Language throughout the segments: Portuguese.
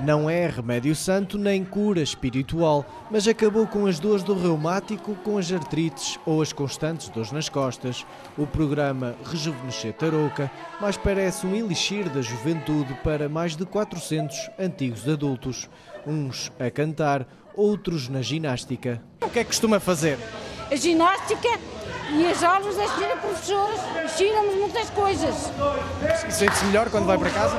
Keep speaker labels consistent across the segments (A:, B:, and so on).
A: Não é remédio santo nem cura espiritual, mas acabou com as dores do reumático, com as artrites ou as constantes dores nas costas. O programa Rejuvenescer Tarouca mais parece um elixir da juventude para mais de 400 antigos adultos. Uns a cantar, outros na ginástica. O que é que costuma fazer?
B: A ginástica e as aulas das senhoras professoras ensinam-nos muitas coisas.
A: E sente-se melhor quando vai para casa?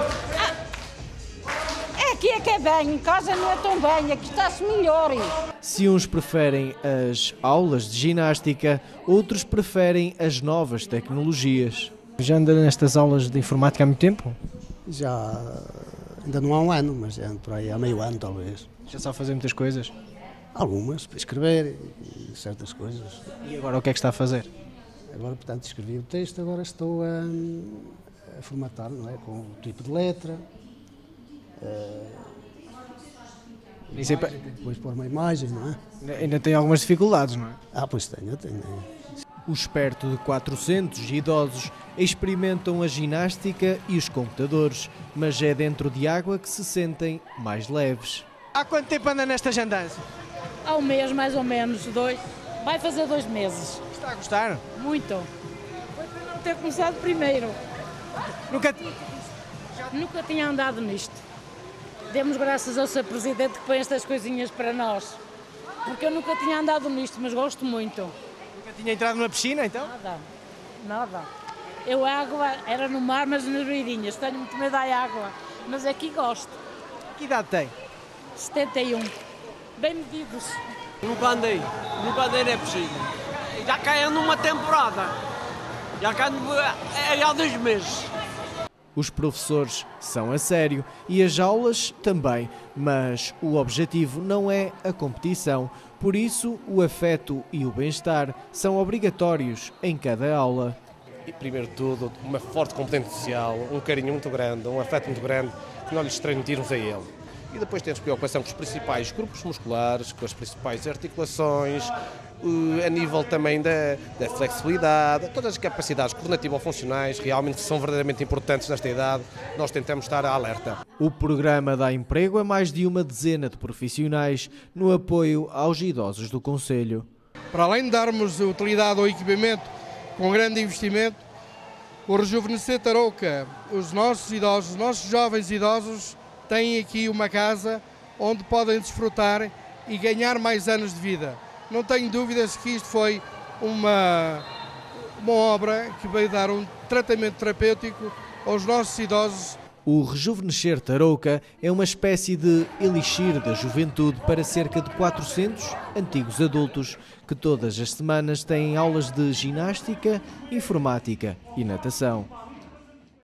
B: Aqui é que é bem, em casa não é tão bem, aqui está-se melhor.
A: Se uns preferem as aulas de ginástica, outros preferem as novas tecnologias. Já anda nestas aulas de informática há muito tempo?
C: Já, ainda não há um ano, mas já ando por aí há meio ano talvez.
A: Já sabe fazer muitas coisas?
C: Algumas, para escrever e certas coisas.
A: E agora o que é que está a fazer?
C: Agora, portanto, escrevi o texto, agora estou a formatar, não é? Com o tipo de letra. Depois pôr uma imagem, não é?
A: Ainda tem algumas dificuldades, não é?
C: Ah, pois tenho.
A: Os perto de 400 idosos experimentam a ginástica e os computadores, mas é dentro de água que se sentem mais leves. Há quanto tempo anda nestas andanças?
D: Há um mês, mais ou menos, dois. Vai fazer 2 meses.
A: Está a gostar?
D: Muito. Foi para não ter começado primeiro. Nunca tinha andado nisto. Demos graças ao Sr. Presidente que põe estas coisinhas para nós. Porque eu nunca tinha andado nisto, mas gosto muito.
A: Nunca tinha entrado numa piscina, então?
D: Nada. Eu água, era no mar, mas nas beirinhas. Tenho muito medo da água, mas aqui gosto.
A: Que idade tem?
D: 71. Bem medidos.
E: Nunca andei na piscina. Já caí numa temporada. Já caí há 2 meses.
A: Os professores são a sério e as aulas também, mas o objetivo não é a competição. Por isso, o afeto e o bem-estar são obrigatórios em cada aula.
F: E, primeiro de tudo, uma forte componente social, um carinho muito grande, um afeto muito grande que nós lhes transmitirmos a ele. E depois temos preocupação com os principais grupos musculares, com as principais articulações, a nível também da flexibilidade, todas as capacidades coordenativo-funcionais realmente são verdadeiramente importantes nesta idade, nós tentamos estar alerta.
A: O programa dá emprego a mais de uma dezena de profissionais no apoio aos idosos do concelho.
G: Para além de darmos utilidade ao equipamento com grande investimento, o Rejuvenescer Tarouca, os nossos idosos, os nossos jovens idosos, têm aqui uma casa onde podem desfrutar e ganhar mais anos de vida. Não tenho dúvidas que isto foi uma obra que veio dar um tratamento terapêutico aos nossos idosos.
A: O Rejuvenescer Tarouca é uma espécie de elixir da juventude para cerca de 400 antigos adultos que todas as semanas têm aulas de ginástica, informática e natação.